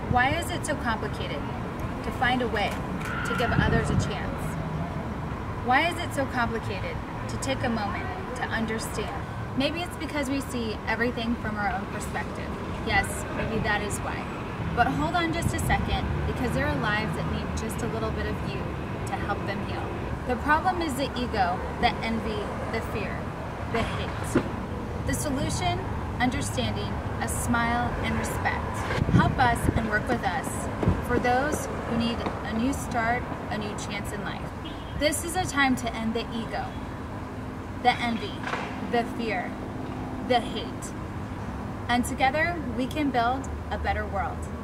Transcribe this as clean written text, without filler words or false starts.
Why is it so complicated to find a way to give others a chance? Why is it so complicated to take a moment to understand? Maybe it's because we see everything from our own perspective. Yes, maybe that is why. But hold on just a second, because there are lives that need just a little bit of you to help them heal. The problem is the ego, the envy, the fear, the hate. The solution, understanding, a smile, and respect. Help us and work with us for those who need a new start, a new chance in life. This is a time to end the ego, the envy, the fear, the hate. And together we can build a better world.